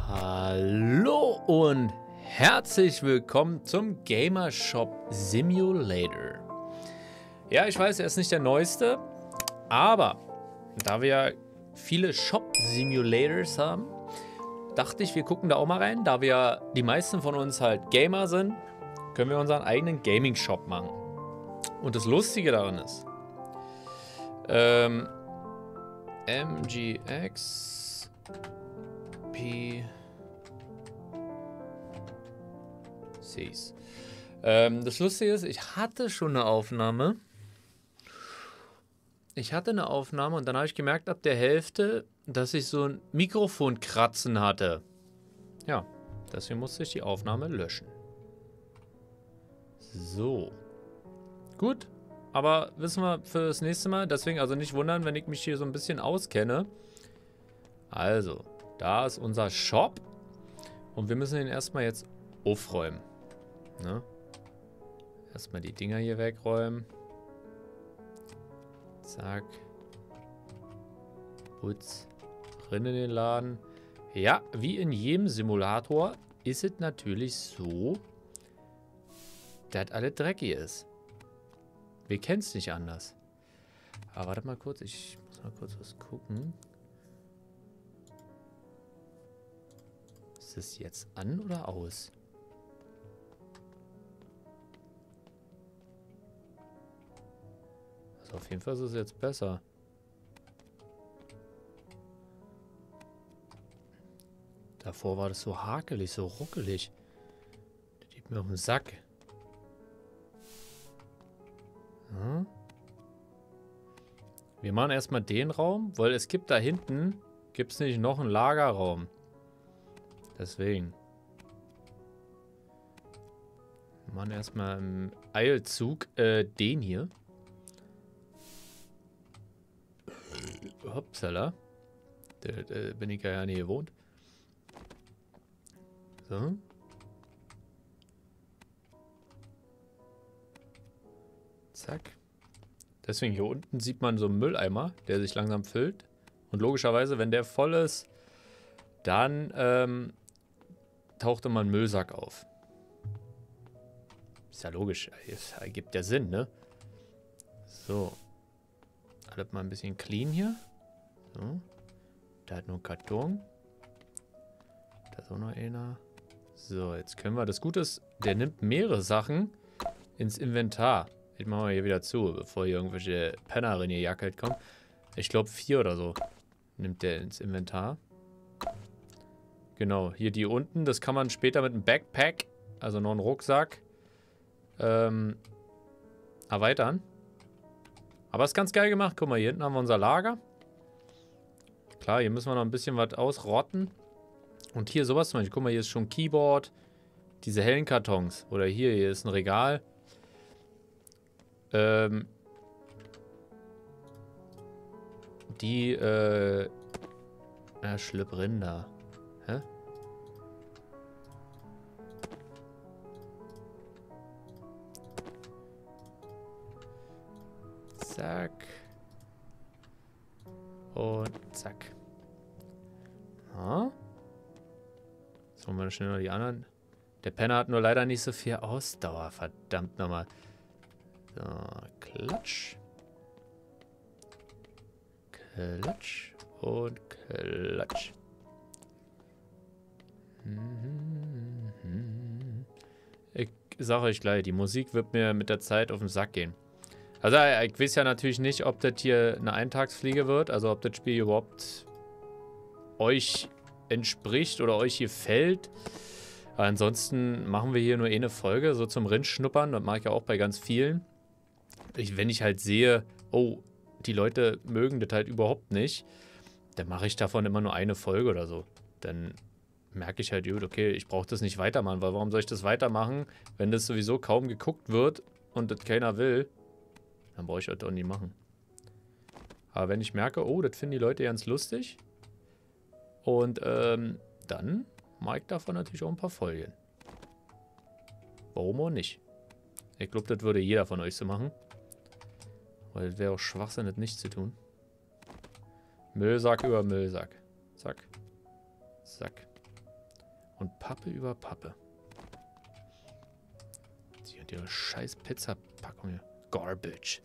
Hallo und herzlich willkommen zum Gamer Shop Simulator. Ja, ich weiß, er ist nicht der neueste, aber da wir ja viele Shop Simulators haben, dachte ich, wir gucken da auch mal rein. Da wir die meisten von uns halt Gamer sind, können wir unseren eigenen Gaming Shop machen. Und das Lustige daran ist, MGX PCs. Das Lustige ist, ich hatte schon eine Aufnahme. Und dann habe ich gemerkt, ab der Hälfte, dass ich so ein Mikrofonkratzen hatte. Ja, deswegen musste ich die Aufnahme löschen. So. Gut, aber wissen wir für das nächste Mal. Deswegen also nicht wundern, wenn ich mich hier so ein bisschen auskenne. Also, da ist unser Shop. Und wir müssen ihn erstmal jetzt aufräumen. Ne? Erstmal die Dinger hier wegräumen. Zack. Putz. Rein in den Laden. Ja, wie in jedem Simulator ist es natürlich so, dass alles dreckig ist. Wir kennen es nicht anders. Aber warte mal kurz, ich muss mal kurz was gucken. Ist das jetzt an oder aus? Also auf jeden Fall ist es jetzt besser. Davor war das so hakelig, so ruckelig. Das geht mir auf den Sack. Ja. Wir machen erstmal den Raum, weil es gibt da hinten, gibt es nicht noch einen Lagerraum. Deswegen. Wir machen erstmal im Eilzug den hier. Hopsala. Der bin ich ja nicht gewohnt. So. Zack. Deswegen hier unten sieht man so einen Mülleimer, der sich langsam füllt. Und logischerweise, wenn der voll ist, dann taucht immer ein Müllsack auf. Ist ja logisch. Das ergibt ja Sinn, ne? So. Alles mal ein bisschen clean hier. So. Da hat nur ein Karton. Da ist auch noch einer. So, jetzt können wir. Das Gute ist, der nimmt mehrere Sachen ins Inventar. Ich mache mal hier wieder zu, bevor hier irgendwelche Penner in ihr Jacke kommen. Ich glaube 4 oder so nimmt der ins Inventar. Genau, hier die unten, das kann man später mit einem Backpack, also noch einen Rucksack, erweitern. Aber ist ganz geil gemacht. Guck mal, hier hinten haben wir unser Lager. Klar, hier müssen wir noch ein bisschen was ausrotten. Und hier sowas zum Beispiel. Guck mal, hier ist schon ein Keyboard. Diese hellen Kartons. Oder hier ist ein Regal. Schlipprinder. Hä? Zack. Und zack. Jetzt holen wir schnell noch die anderen. Der Penner hat nur leider nicht so viel Ausdauer. Verdammt nochmal. So, klatsch. Klatsch. Und klatsch. Ich sage euch gleich, die Musik wird mir mit der Zeit auf den Sack gehen. Also ich weiß ja natürlich nicht, ob das hier eine Eintagsfliege wird, also ob das Spiel überhaupt euch entspricht oder euch hier gefällt. Aber ansonsten machen wir hier nur eine Folge, so zum Rinschnuppern, das mache ich ja auch bei ganz vielen. Wenn ich halt sehe, oh, die Leute mögen das halt überhaupt nicht, dann mache ich davon immer nur eine Folge oder so. Dann merke ich halt, gut, okay, ich brauche das nicht weitermachen, weil warum soll ich das weitermachen, wenn das sowieso kaum geguckt wird und das keiner will? Dann brauche ich das auch nie machen. Aber wenn ich merke, oh, das finden die Leute ganz lustig, und dann mache ich davon natürlich auch ein paar Folgen. Warum auch nicht? Ich glaube, das würde jeder von euch so machen. Weil es wäre auch Schwachsinn, das nicht zu tun. Müllsack über Müllsack. Zack. Zack. Und Pappe über Pappe. Die und ihre scheiß Pizzapackung hier. Garbage.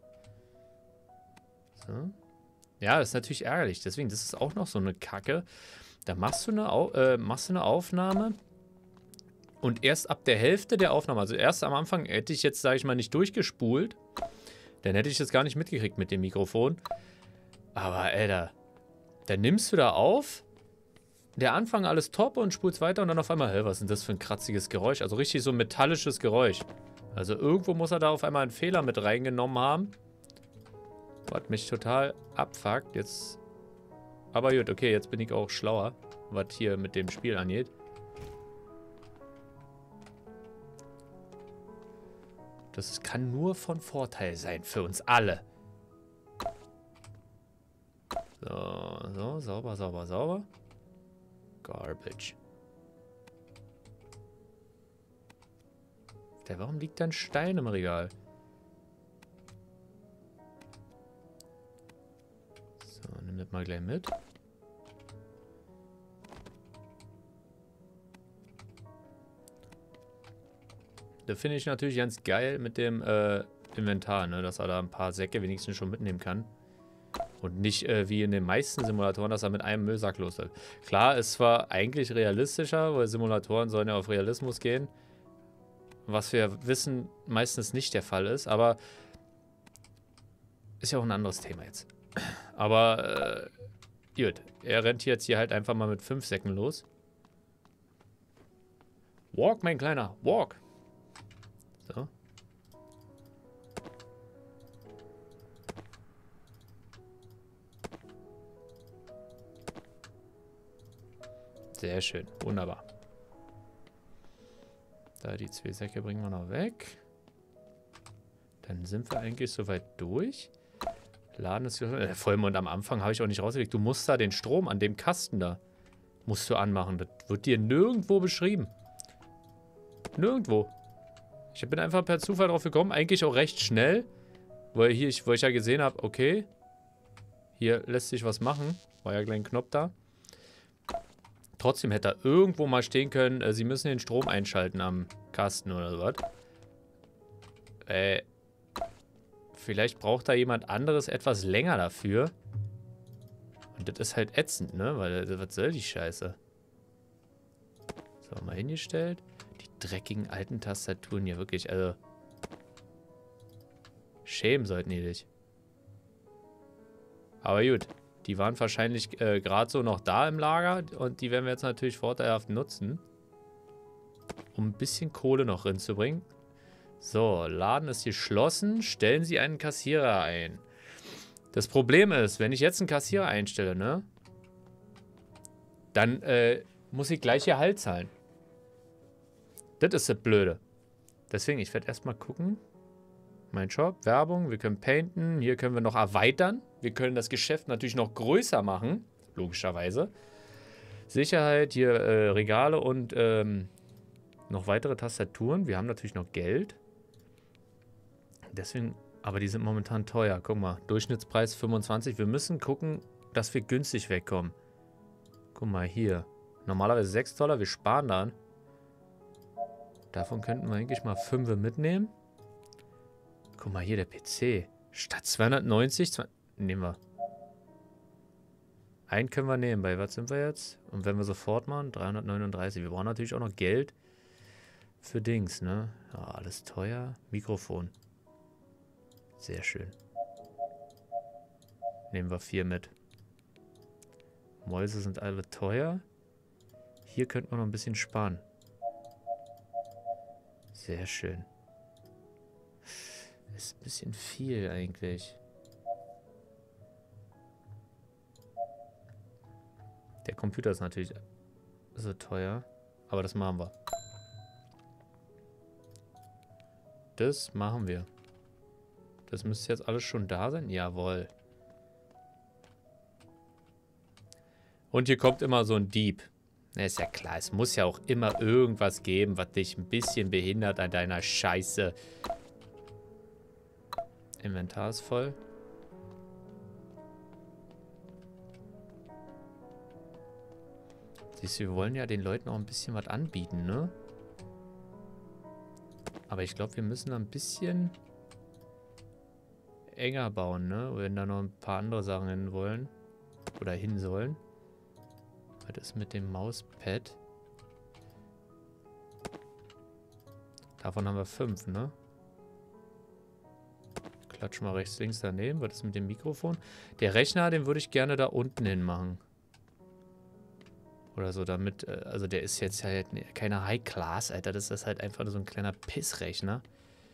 So. Ja, das ist natürlich ärgerlich. Deswegen, das ist auch noch so eine Kacke. Da machst du eine Aufnahme und erst ab der Hälfte der Aufnahme, also erst am Anfang hätte ich jetzt, sage ich mal, nicht durchgespult. Dann hätte ich das gar nicht mitgekriegt mit dem Mikrofon. Aber, Alter, dann nimmst du da auf, der Anfang alles top und spulst weiter und dann auf einmal, hä, was ist denn das für ein kratziges Geräusch? Also richtig so ein metallisches Geräusch. Also irgendwo muss er da auf einmal einen Fehler mit reingenommen haben. Was mich total abfuckt. Jetzt. Aber gut, okay, jetzt bin ich auch schlauer, was hier mit dem Spiel angeht. Das kann nur von Vorteil sein für uns alle. So, sauber, sauber, sauber. Garbage. Warum liegt da ein Stein im Regal? So, nimm das mal gleich mit. Da finde ich natürlich ganz geil mit dem Inventar, ne? Dass er da ein paar Säcke wenigstens schon mitnehmen kann. Und nicht wie in den meisten Simulatoren, dass er mit einem Müllsack losläuft. Klar, ist zwar eigentlich realistischer, weil Simulatoren sollen ja auf Realismus gehen. Was wir wissen, meistens nicht der Fall ist, aber ist ja auch ein anderes Thema jetzt. Aber, gut, er rennt jetzt hier halt einfach mal mit 5 Säcken los. Walk, mein Kleiner, walk. So. Sehr schön, wunderbar. Da die 2 Säcke bringen wir noch weg. Dann sind wir eigentlich soweit durch. Laden ist Vollmond am Anfang habe ich auch nicht rausgelegt. Du musst da den Strom an dem Kasten da musst du anmachen. Das wird dir nirgendwo beschrieben. Nirgendwo. Ich bin einfach per Zufall drauf gekommen. Eigentlich auch recht schnell. Weil ich ja gesehen habe, okay. Hier lässt sich was machen. War ja gleich ein Knopf da. Trotzdem hätte er irgendwo mal stehen können, sie müssen den Strom einschalten am Kasten oder sowas. Vielleicht braucht da jemand anderes etwas länger dafür. Und das ist halt ätzend, ne? Weil, was soll die Scheiße? So, mal hingestellt. Die dreckigen alten Tastaturen hier wirklich, also. Schämen sollten die dich. Aber gut. Die waren wahrscheinlich gerade so noch da im Lager und die werden wir jetzt natürlich vorteilhaft nutzen, um ein bisschen Kohle noch reinzubringen. So, Laden ist geschlossen. Stellen Sie einen Kassierer ein. Das Problem ist, wenn ich jetzt einen Kassierer einstelle, ne, dann muss ich gleich Gehalt zahlen. Das ist das Blöde. Deswegen, ich werde erstmal gucken. Mein Shop, Werbung, wir können painten, hier können wir noch erweitern. Wir können das Geschäft natürlich noch größer machen, logischerweise. Sicherheit, hier Regale und noch weitere Tastaturen. Wir haben natürlich noch Geld. Deswegen, aber die sind momentan teuer. Guck mal, Durchschnittspreis 25. Wir müssen gucken, dass wir günstig wegkommen. Guck mal hier. Normalerweise 6 $, wir sparen dann. Davon könnten wir eigentlich mal 5 mitnehmen. Guck mal hier, der PC. Statt 290, nehmen wir. Einen können wir nehmen. Bei was sind wir jetzt? Und wenn wir sofort machen, 339. Wir brauchen natürlich auch noch Geld für Dings, ne? Ja, alles teuer. Mikrofon. Sehr schön. Nehmen wir 4 mit. Mäuse sind alle teuer. Hier könnten wir noch ein bisschen sparen. Sehr schön. Ist ein bisschen viel eigentlich. Der Computer ist natürlich so teuer. Aber das machen wir. Das machen wir. Das müsste jetzt alles schon da sein. Jawohl. Und hier kommt immer so ein Dieb. Na, ist ja klar. Es muss ja auch immer irgendwas geben, was dich ein bisschen behindert an deiner Scheiße. Inventar ist voll. Siehst du, wir wollen ja den Leuten auch ein bisschen was anbieten, ne? Aber ich glaube, wir müssen da ein bisschen enger bauen, ne? Wenn da noch ein paar andere Sachen hin wollen. Oder hin sollen. Was ist mit dem Mauspad? Davon haben wir 5, ne? Klatsch mal rechts, links daneben. Was ist mit dem Mikrofon? Der Rechner, den würde ich gerne da unten hin machen. Oder so, damit, also der ist jetzt halt keine High Class, Alter. Das ist halt einfach so ein kleiner Pissrechner.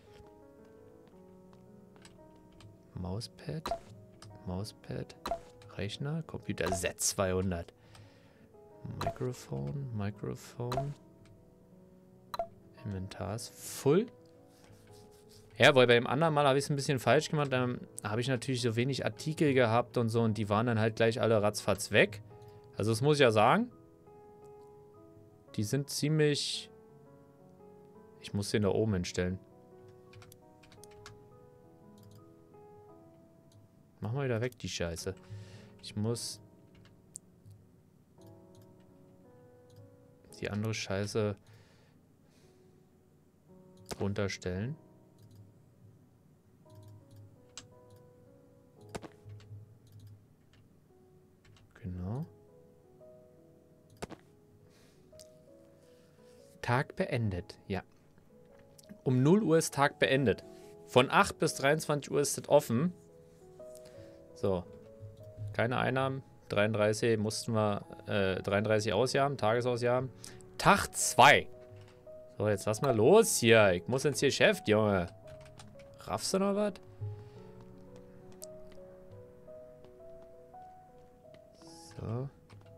Mauspad. Mauspad. Rechner. Computer Z200. Mikrofon. Mikrofon. Inventar ist full. Ja, weil bei dem anderen Mal habe ich es ein bisschen falsch gemacht. Dann habe ich natürlich so wenig Artikel gehabt und so. Und die waren dann halt gleich alle ratzfatz weg. Also das muss ich ja sagen. Die sind ziemlich... Ich muss den da oben hinstellen. Mach mal wieder weg, die Scheiße. Ich muss... die andere Scheiße runterstellen. Genau. Tag beendet, ja. Um 0 Uhr ist Tag beendet. Von 8 bis 23 Uhr ist es offen. So. Keine Einnahmen. 33 mussten wir 33 ausjagen, Tagesausjagen. Tag 2. So, jetzt lass mal los hier. Ich muss ins Geschäft, Junge. Raffst du noch was? So.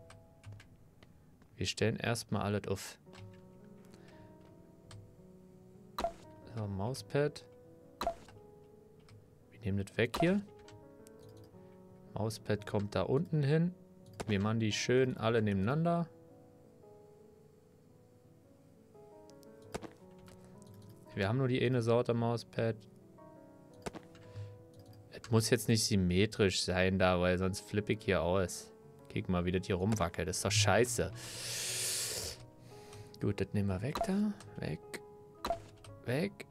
Wir stellen erstmal alles auf. So, Mauspad. Wir nehmen das weg hier. Mauspad kommt da unten hin. Wir machen die schön alle nebeneinander. Wir haben nur die eine Sorte Mauspad. Es muss jetzt nicht symmetrisch sein da, weil sonst flippe ich hier aus. Guck mal, wie das hier rumwackelt. Das ist doch scheiße. Gut, das nehmen wir weg da. Weg. Weg.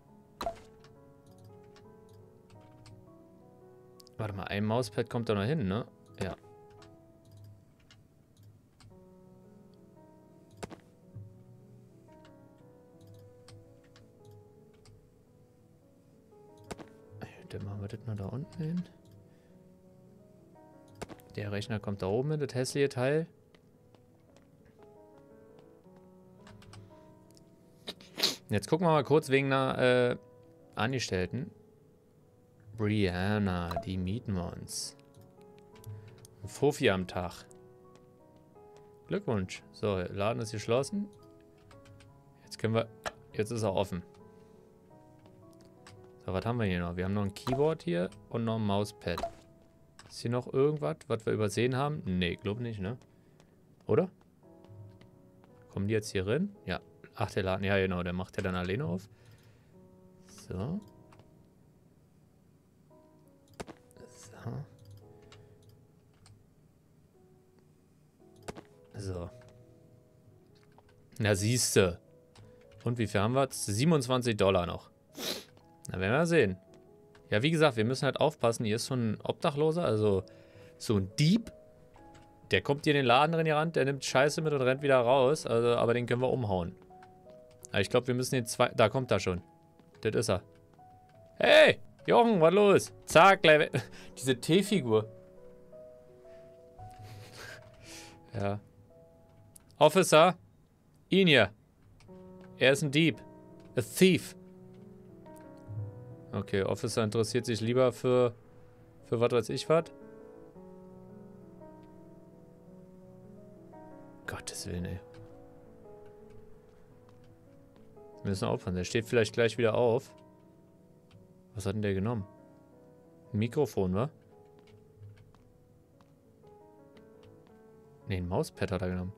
Warte mal, ein Mauspad kommt da noch hin, ne? Ja. Dann machen wir das noch da unten hin. Der Rechner kommt da oben hin, das hässliche Teil. Jetzt gucken wir mal kurz wegen einer Angestellten. Brianna, die mieten wir uns. Ein Fofi am Tag. Glückwunsch. So, Laden ist geschlossen. Jetzt können wir... Jetzt ist er offen. So, was haben wir hier noch? Wir haben noch ein Keyboard hier und noch ein Mauspad. Ist hier noch irgendwas, was wir übersehen haben? Nee, glaube nicht, ne? Oder? Kommen die jetzt hier rein? Ja. Ach, der Laden... Ja, genau, der macht ja dann alleine auf. So. So. Na, siehste. Und wie viel haben wir? $27 noch. Na, werden wir sehen. Ja, wie gesagt, wir müssen halt aufpassen. Hier ist so ein Obdachloser, also so ein Dieb. Der kommt hier in den Laden drin gerannt, der nimmt Scheiße mit und rennt wieder raus. Also, aber den können wir umhauen. Aber ich glaube, wir müssen den zwei... Da kommt er schon. Das ist er. Hey! Jochen, was los? Zack, gleich weg. Diese T-Figur. Ja. Officer. Ihn hier. Er ist ein Dieb. A thief. Okay, Officer interessiert sich lieber für was weiß ich was. Gottes Willen, ey. Wir müssen aufpassen. Der steht vielleicht gleich wieder auf. Was hat denn der genommen? Ein Mikrofon, wa? Ne, ein Mauspad hat er genommen.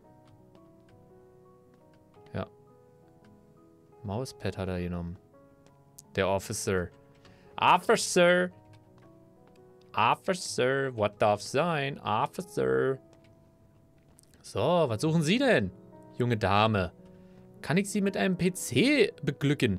Ja. Mauspad hat er genommen. Der Officer. Officer! Officer! What darf sein? Officer! So, was suchen Sie denn, junge Dame? Kann ich Sie mit einem PC beglücken?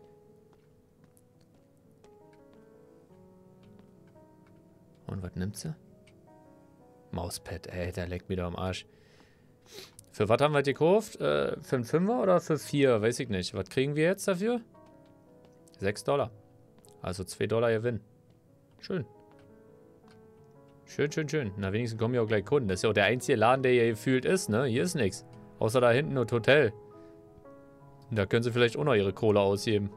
Und was nimmt sie? Mauspad, ey, der leckt mir doch am Arsch. Für was haben wir die gekauft? Für einen Fünfer oder für 4? Weiß ich nicht. Was kriegen wir jetzt dafür? 6 $. Also 2 $ Gewinn. Schön. Schön, schön, schön. Na, wenigstens kommen ja auch gleich Kunden. Das ist ja auch der einzige Laden, der hier gefühlt ist, ne? Hier ist nichts. Außer da hinten das Hotel. Und da können sie vielleicht auch noch ihre Kohle ausgeben.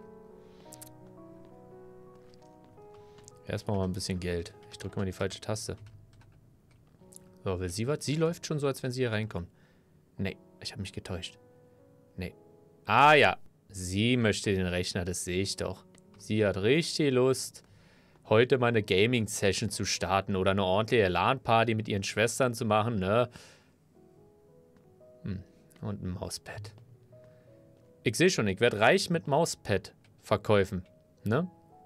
Erstmal mal ein bisschen Geld. Ich drücke mal die falsche Taste. So, will sie was? Sie läuft schon so, als wenn sie hier reinkommt. Nee, ich habe mich getäuscht. Nee. Ah ja, sie möchte den Rechner, das sehe ich doch. Sie hat richtig Lust, heute mal eine Gaming-Session zu starten oder eine ordentliche LAN-Party mit ihren Schwestern zu machen, ne? Und ein Mauspad. Ich sehe schon, ich werde reich mit Mauspad-Verkäufen, ne?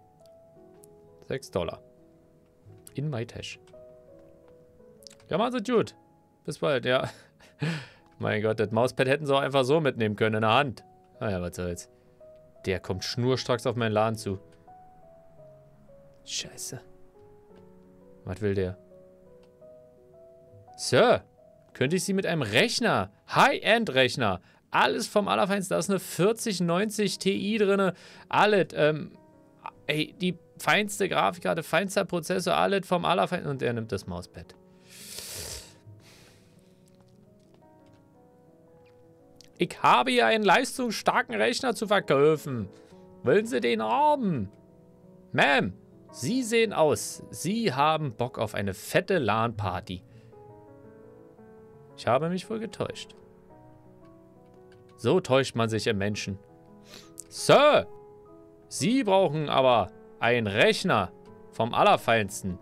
6 $. In MyTash. Ja, machen Sie gut. Bis bald, ja. Mein Gott, das Mauspad hätten sie auch einfach so mitnehmen können in der Hand. Naja, was soll's. Der kommt schnurstracks auf meinen Laden zu. Scheiße. Was will der? Sir, könnte ich Sie mit einem Rechner, High-End-Rechner, alles vom Allerfeinsten, da ist eine 4090 Ti drin, alles, ey, die feinste Grafikkarte, feinster Prozessor, alles vom Allerfeinsten, und er nimmt das Mauspad. Ich habe hier einen leistungsstarken Rechner zu verkaufen. Wollen Sie den haben? Ma'am, Sie sehen aus. Sie haben Bock auf eine fette LAN-Party. Ich habe mich wohl getäuscht. So täuscht man sich im Menschen. Sir, Sie brauchen aber einen Rechner vom Allerfeinsten.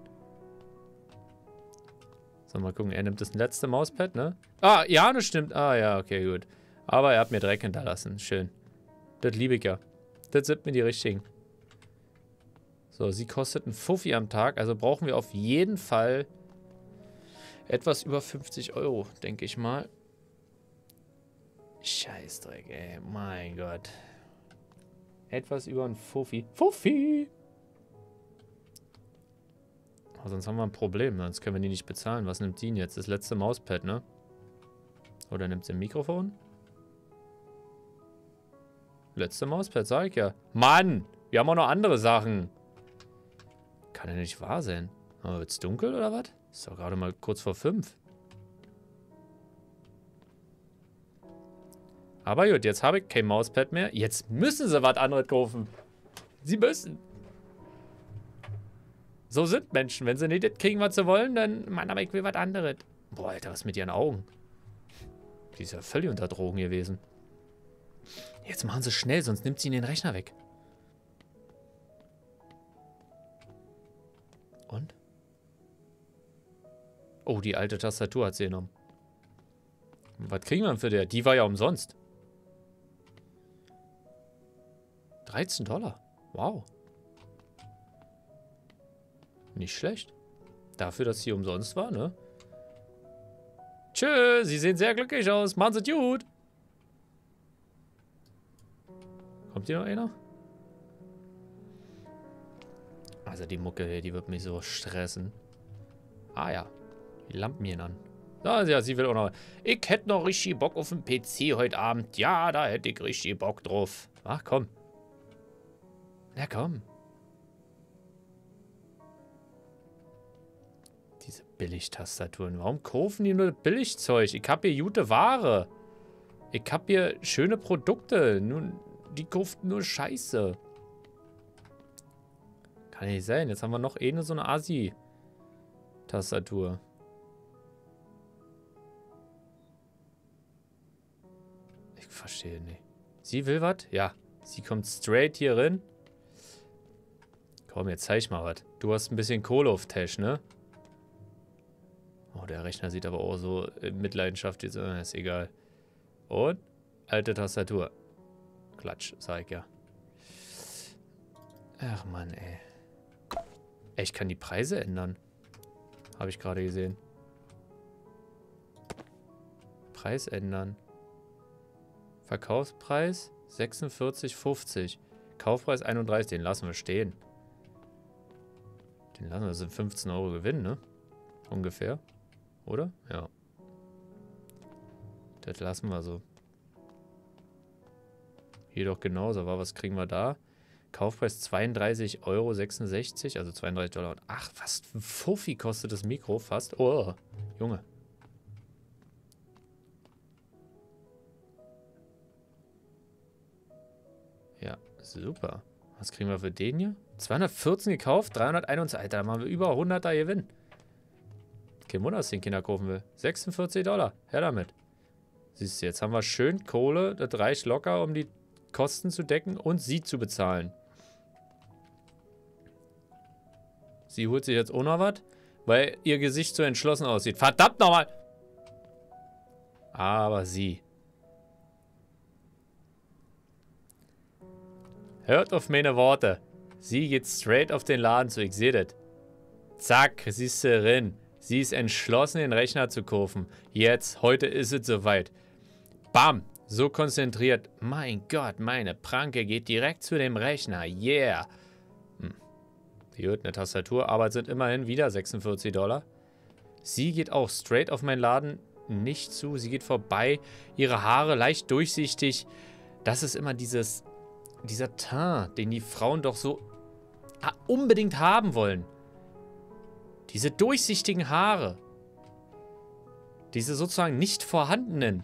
So, mal gucken. Er nimmt das letzte Mauspad, ne? Ah, ja, das stimmt. Ah, ja, okay, gut. Aber er hat mir Dreck hinterlassen. Schön. Das liebe ich ja. Das sind mir die richtigen. So, sie kostet einen Fuffi am Tag. Also brauchen wir auf jeden Fall etwas über 50 €, denke ich mal. Scheißdreck, ey. Mein Gott. Etwas über einen Fuffi. Fuffi! Aber sonst haben wir ein Problem. Sonst können wir die nicht bezahlen. Was nimmt die denn jetzt? Das letzte Mauspad, ne? Oder nimmt sie ein Mikrofon? Letzte Mauspad, sag ich ja. Mann! Wir haben auch noch andere Sachen. Kann ja nicht wahr sein. Aber wird's dunkel oder was? Ist doch gerade mal kurz vor 5. Aber gut, jetzt habe ich kein Mauspad mehr. Jetzt müssen sie was anderes kaufen. Sie müssen. So sind Menschen. Wenn sie nicht das kriegen, was sie wollen, dann, Mann, aber ich will was anderes. Boah, Alter, was mit ihren Augen? Die ist ja völlig unter Drogen gewesen. Jetzt machen sie schnell, sonst nimmt sie ihnen den Rechner weg. Und? Oh, die alte Tastatur hat sie genommen. Was kriegen wir denn für der? Die war ja umsonst. 13 $. Wow. Nicht schlecht. Dafür, dass sie umsonst war, ne? Tschö, Sie sehen sehr glücklich aus. Machen Sie gut. Kommt hier noch einer? Also die Mucke hier, die wird mich so stressen. Ah ja. Die Lampen hier an. Ah, ja, sie will auch noch. Ich hätte noch richtig Bock auf den PC heute Abend. Ja, da hätte ich richtig Bock drauf. Ach, komm. Na komm. Diese Billigtastaturen. Warum kaufen die nur Billigzeug? Ich habe hier gute Ware. Ich habe hier schöne Produkte. Nun, die kauft nur Scheiße. Kann nicht sein. Jetzt haben wir noch so eine Asi-Tastatur. Ich verstehe nicht. Sie will was? Ja. Sie kommt straight hier rein. Komm, jetzt zeig mal was. Du hast ein bisschen Kohle auf Tash, ne? Oh, der Rechner sieht aber auch so in Mitleidenschaft jetzt. Ist egal. Und? Alte Tastatur. Klatsch, sag ich ja. Ach Mann, ey. Ey, ich kann die Preise ändern. Habe ich gerade gesehen. Preis ändern. Verkaufspreis 46,50. Kaufpreis 31, den lassen wir stehen. Den lassen wir, das sind 15 Euro Gewinn, ne? Ungefähr. Oder? Ja. Das lassen wir so. Hier doch genauso, aber was kriegen wir da? Kaufpreis 32,66 Euro, also 32 Dollar. Ach, fast ein Fuffi kostet das Mikro, fast. Oh, Junge. Ja, super. Was kriegen wir für den hier? 214 gekauft, 321. Alter, da machen wir über 100er Gewinn. Kein Wunder, dass den Kinder kaufen will. 46 Dollar. Her damit. Siehst du, jetzt haben wir schön Kohle. Das reicht locker, um die Kosten zu decken und sie zu bezahlen. Sie holt sich jetzt auch noch was, weil ihr Gesicht so entschlossen aussieht. Verdammt nochmal! Aber sie. Hört auf meine Worte. Sie geht straight auf den Laden zu, ich sehe das. Zack, siehst du drin. Sie ist entschlossen, den Rechner zu kaufen. Jetzt, heute ist es soweit. Bam, so konzentriert. Mein Gott, meine Pranke geht direkt zu dem Rechner. Yeah. Gut, eine Tastatur, aber es sind immerhin wieder 46 Dollar. Sie geht auch straight auf meinen Laden nicht zu. Sie geht vorbei. Ihre Haare leicht durchsichtig. Das ist immer dieser Teint, den die Frauen doch so unbedingt haben wollen. Diese durchsichtigen Haare. Diese sozusagen nicht vorhandenen.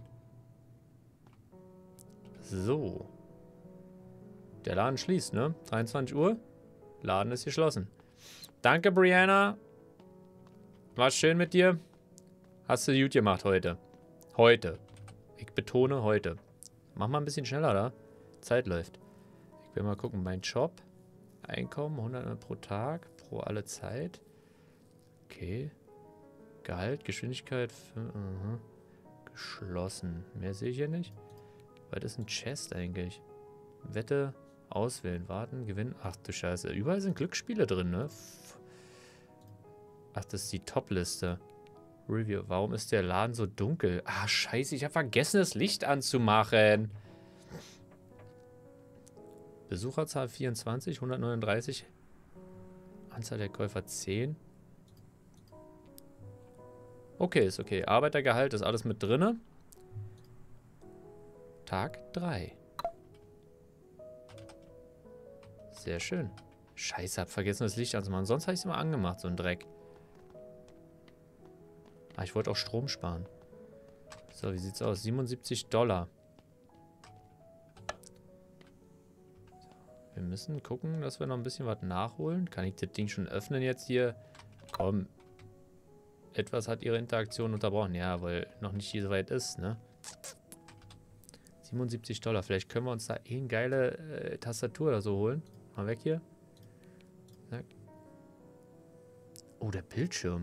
So. Der Laden schließt, ne? 23 Uhr. Laden ist geschlossen. Danke, Brianna. War schön mit dir. Hast du gut gemacht heute. Heute. Ich betone heute. Mach mal ein bisschen schneller da. Zeit läuft. Ich will mal gucken. Mein Job. Einkommen 100 pro Tag. Pro alle Zeit. Okay. Gehalt, Geschwindigkeit. Geschlossen. Mehr sehe ich hier nicht. Was ist ein Chest eigentlich? Wette. Auswählen, warten, gewinnen. Ach du Scheiße. Überall sind Glücksspiele drin, ne? Ach, das ist die Top-Liste. Review. Warum ist der Laden so dunkel? Ah, scheiße. Ich habe vergessen, das Licht anzumachen. Besucherzahl 24, 139. Anzahl der Käufer 10. Okay, ist okay. Arbeitergehalt ist alles mit drinne. Tag 3. Sehr schön. Scheiße, hab vergessen, das Licht anzumachen. Sonst habe ich es immer angemacht, so ein Dreck. Ah, ich wollte auch Strom sparen. So, wie sieht's aus? 77 Dollar. Wir müssen gucken, dass wir noch ein bisschen was nachholen. Kann ich das Ding schon öffnen jetzt hier? Komm. Etwas hat ihre Interaktion unterbrochen. Ja, weil noch nicht so weit ist, ne? 77 Dollar. Vielleicht können wir uns da eine geile Tastatur oder so holen. Mal weg hier. Zack. Oh, der Bildschirm.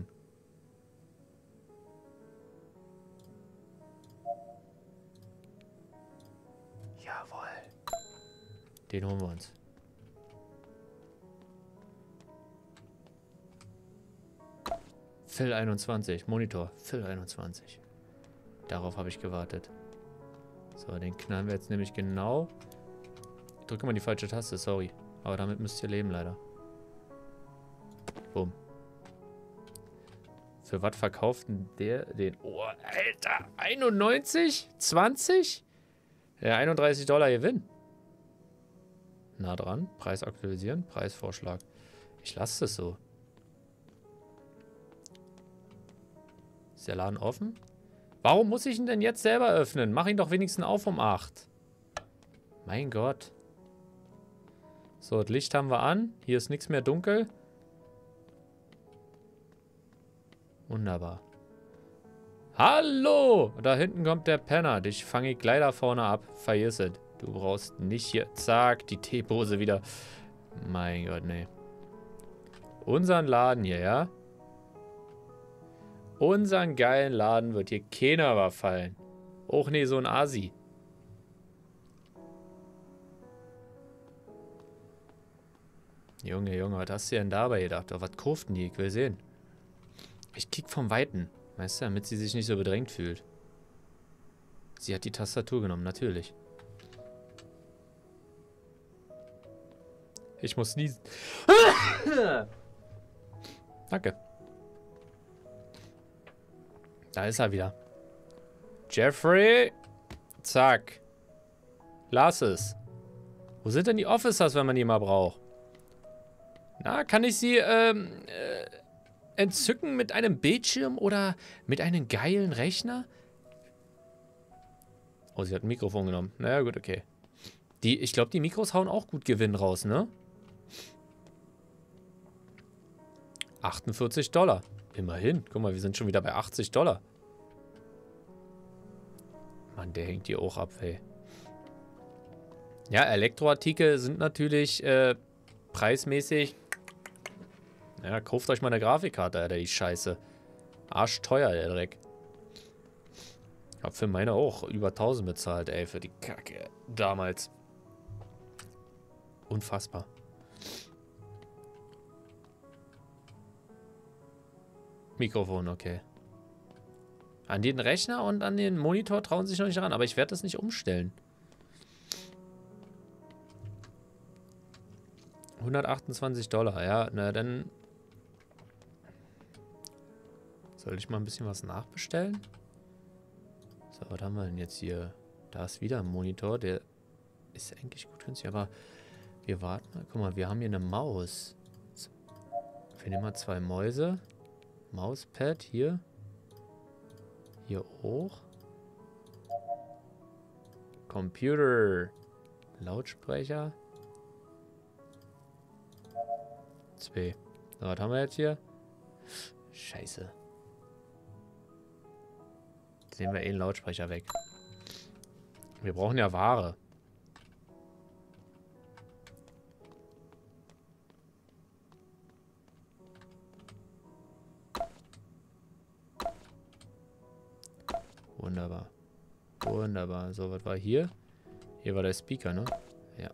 Jawohl. Den holen wir uns. Phil 21. Monitor. Phil 21. Darauf habe ich gewartet. So, den knallen wir jetzt nämlich genau. Ich drücke mal die falsche Taste, sorry. Aber damit müsst ihr leben, leider. Bumm. Für was verkauft denn der den? Oh, Alter! 91? 20? Ja, 31 Dollar Gewinn. Nah dran. Preis aktualisieren. Preisvorschlag. Ich lasse es so. Ist der Laden offen? Warum muss ich ihn denn jetzt selber öffnen? Mach ihn doch wenigstens auf um 8. Mein Gott. So, das Licht haben wir an. Hier ist nichts mehr dunkel. Wunderbar. Hallo! Da hinten kommt der Penner. Dich fange ich gleich da vorne ab. Vergiss es. Du brauchst nicht hier... Zack, die Teepose wieder. Mein Gott, nee. Unseren Laden hier, ja? Unseren geilen Laden wird hier keiner überfallen. Auch nee, so ein Asi. Junge, Junge, was hast du denn dabei gedacht? Oh, was kauft denn die? Ich will sehen. Ich kick vom Weiten. Weißt du, damit sie sich nicht so bedrängt fühlt. Sie hat die Tastatur genommen, natürlich. Ich muss niesen. Danke. Da ist er wieder. Jeffrey. Zack. Lass es. Wo sind denn die Officers, wenn man die mal braucht? Na, kann ich sie entzücken mit einem Bildschirm oder mit einem geilen Rechner? Oh, sie hat ein Mikrofon genommen. Naja, gut, okay. Ich glaube, die Mikros hauen auch gut Gewinn raus, ne? $48. Immerhin. Guck mal, wir sind schon wieder bei $80. Mann, der hängt hier auch ab, ey. Ja, Elektroartikel sind natürlich preismäßig. Ja, kauft euch mal eine Grafikkarte, Alter, die Scheiße. Arschteuer, der Dreck. Ich hab für meine auch über 1000 bezahlt, ey, für die Kacke. Damals. Unfassbar. Mikrofon, okay. An den Rechner und an den Monitor trauen sich noch nicht ran, aber ich werde das nicht umstellen. 128 $, ja, na dann soll ich mal ein bisschen was nachbestellen? So, was haben wir denn jetzt hier? Da ist wieder ein Monitor, der ist eigentlich gut günstig, aber wir warten mal. Guck mal, wir haben hier eine Maus. Wir nehmen mal 2 Mäuse. Mauspad hier. Hier hoch. Computer. Lautsprecher. 2. So, was haben wir jetzt hier? Scheiße. Jetzt nehmen wir einen Lautsprecher weg. Wir brauchen ja Ware. Wunderbar. Wunderbar. So, was war hier? Hier war der Speaker, ne? Ja.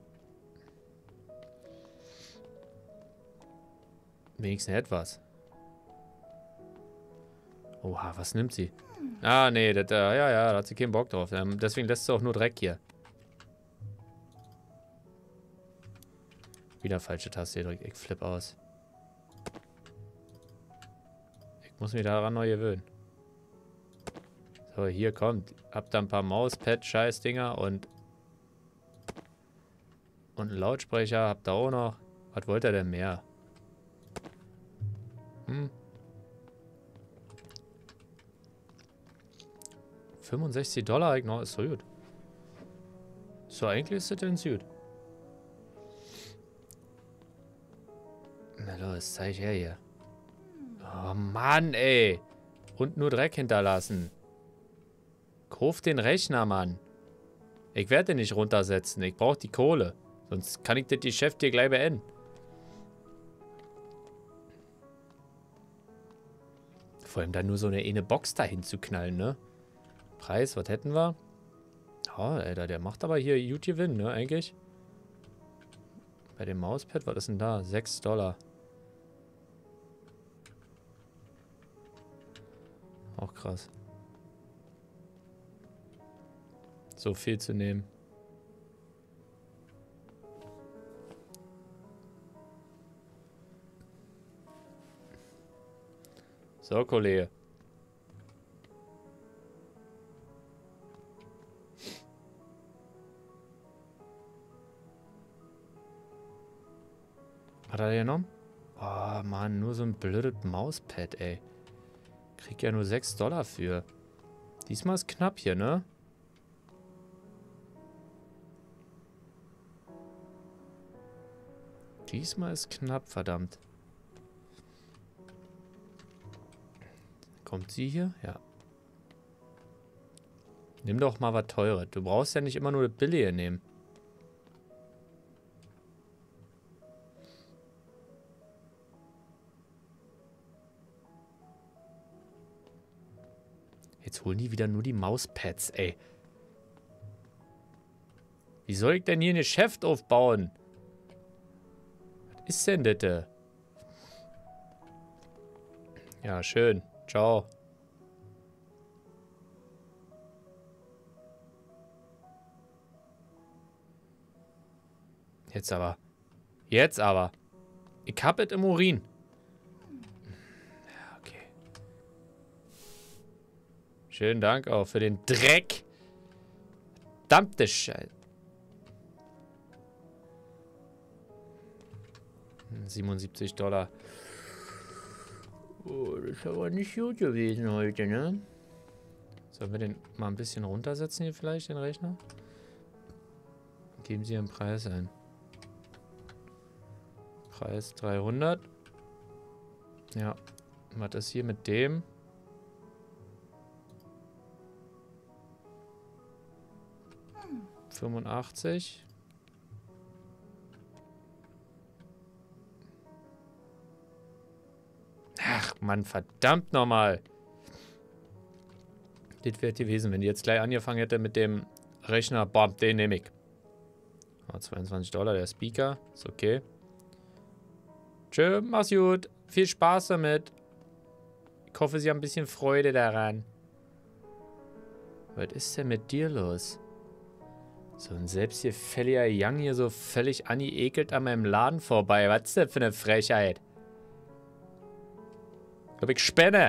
Wenigstens etwas. Oha, was nimmt sie? Ah, nee, ja, da hat sie keinen Bock drauf. Deswegen lässt sie auch nur Dreck hier. Wieder falsche Taste gedrückt. Ich flipp aus. Ich muss mich daran neu gewöhnen. So, hier kommt. Habt da ein paar Mauspad-Scheiß-Dinger und einen Lautsprecher. Habt ihr auch noch. Was wollt ihr denn mehr? Hm. 65 $, genau, ist so gut. So, eigentlich ist das denn gut. Na los, zeig her hier. Oh Mann, ey. Und nur Dreck hinterlassen. Kauf den Rechner, Mann. Ich werde den nicht runtersetzen. Ich brauche die Kohle. Sonst kann ich das Geschäft hier gleich beenden. Vor allem dann nur so eine Box dahin zu knallen, ne? Preis, was hätten wir? Oh, Alter, der macht aber hier gut Gewinn, ne, eigentlich. Bei dem Mauspad, was ist denn da? 6 $. Auch krass. So viel zu nehmen. So, Kollege. Hat er genommen? Oh, Mann, nur so ein blödes Mauspad, ey. Krieg ja nur 6 $ für. Diesmal ist knapp hier, ne? Diesmal ist knapp, verdammt. Kommt sie hier? Ja. Nimm doch mal was Teures. Du brauchst ja nicht immer nur das Billige nehmen. Jetzt holen die wieder nur die Mauspads, ey. Wie soll ich denn hier ein Geschäft aufbauen? Was ist denn das? Ja, schön. Ciao. Jetzt aber. Jetzt aber. Ich hab es im Urin. Ja, okay. Schönen Dank auch für den Dreck. Verdammte Scheiße. 77 $. Oh, das ist aber nicht gut gewesen heute, ne? Sollen wir den mal ein bisschen runtersetzen hier vielleicht, den Rechner? Geben Sie Ihren Preis ein. Preis 300. Ja. Was ist hier mit dem? $85. Ach, Mann, verdammt nochmal. Das wäre gewesen, wenn die jetzt gleich angefangen hätte mit dem Rechner. Bam, den nehme ich. Oh, 22 $, der Speaker. Ist okay. Tschö, mach's gut. Viel Spaß damit. Ich hoffe, Sie haben ein bisschen Freude daran. Was ist denn mit dir los? So ein selbstgefälliger Young hier so völlig angeekelt an meinem Laden vorbei. Was ist denn für eine Frechheit? Ich glaube, ich spinne.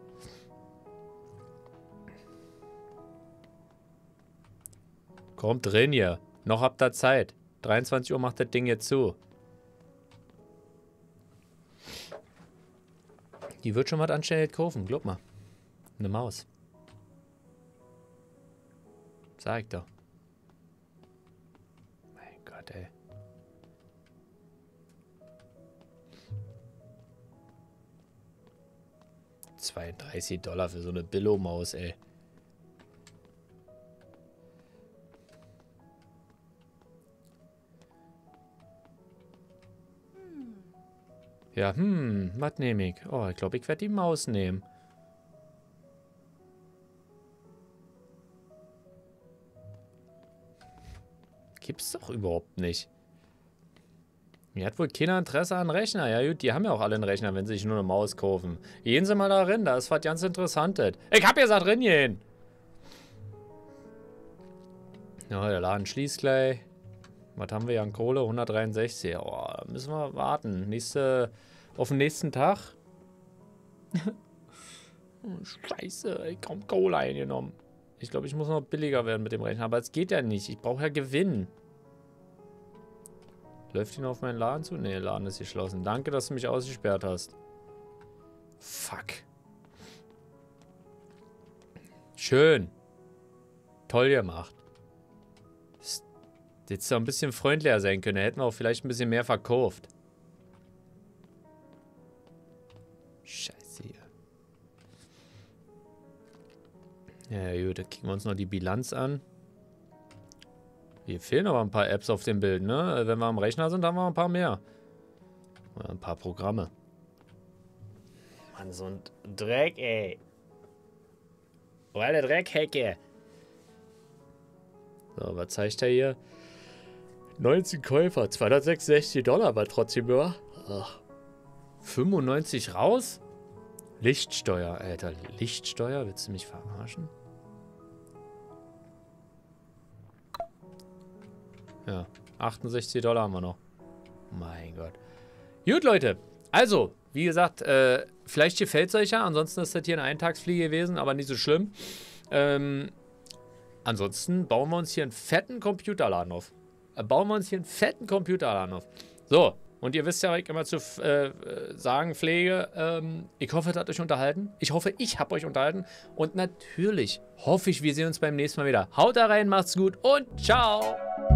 Kommt drin hier. Noch habt ihr Zeit. 23 Uhr macht das Ding jetzt zu. Die wird schon was anständig kaufen. Glaub mal. Eine Maus. Sag ich doch. Mein Gott, ey. $32 für so eine Billo-Maus, ey. Ja, was nehme ich? Oh, ich glaube, ich werde die Maus nehmen. Gibt's doch überhaupt nicht. Mir hat wohl keiner Interesse an Rechner. Ja gut, die haben ja auch alle einen Rechner, wenn sie sich nur eine Maus kaufen. Gehen Sie mal da rein, da ist was ganz Interessantes. Ich hab gesagt, drin gehen. Ja, der Laden schließt gleich. Was haben wir hier an Kohle? 163. Oh, da müssen wir warten. Auf den nächsten Tag. Scheiße, ich kaum Kohle eingenommen. Ich glaube, ich muss noch billiger werden mit dem Rechner. Aber es geht ja nicht. Ich brauche ja Gewinn. Läuft hier noch auf meinen Laden zu? Ne, der Laden ist geschlossen. Danke, dass du mich ausgesperrt hast. Fuck. Schön. Toll gemacht. Jetzt doch ein bisschen freundlicher sein können. Da hätten wir auch vielleicht ein bisschen mehr verkauft. Scheiße hier. Ja gut, da gucken wir uns noch die Bilanz an. Hier fehlen aber ein paar Apps auf dem Bild, ne? Wenn wir am Rechner sind, haben wir ein paar mehr. Oder ein paar Programme. Mann, so ein Dreck, ey. Oh, eine Dreckhecke. So, was zeigt er hier? 19 Käufer, $266 war trotzdem nur. Ach. 95 raus? Lichtsteuer, Alter. Lichtsteuer? Willst du mich verarschen? Ja, $68 haben wir noch. Mein Gott. Gut, Leute. Also, wie gesagt, vielleicht gefällt es euch ja. Ansonsten ist das hier eine Eintagsfliege gewesen, aber nicht so schlimm. Ansonsten bauen wir uns hier einen fetten Computerladen auf. So, und ihr wisst ja, was ich immer zu sagen pflege. Ich hoffe, es hat euch unterhalten. Ich hoffe, ich habe euch unterhalten. Und natürlich hoffe ich, wir sehen uns beim nächsten Mal wieder. Haut da rein, macht's gut und ciao!